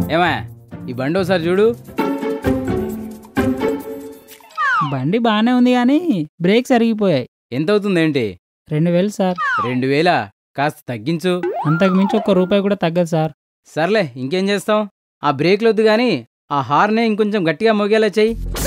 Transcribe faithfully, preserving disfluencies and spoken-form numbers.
ఏమా ఈ బండి ఒకసారి చూడు. బండి బాగానే ఉంది కానీ బ్రేక్స్ అరిగిపోయాయి. ఎంత అవుతుంది ఏంటి? రెండు వేలు సార్. రెండు వేలా? కాస్త తగ్గించు. అంతకు మించి ఒక్క రూపాయి కూడా తగ్గదు సార్. సర్లే ఇంకేం చేస్తాం, ఆ బ్రేక్లు వద్దు కానీ ఆ హార్నే ఇంకొంచెం గట్టిగా మోగేలా చెయ్యి.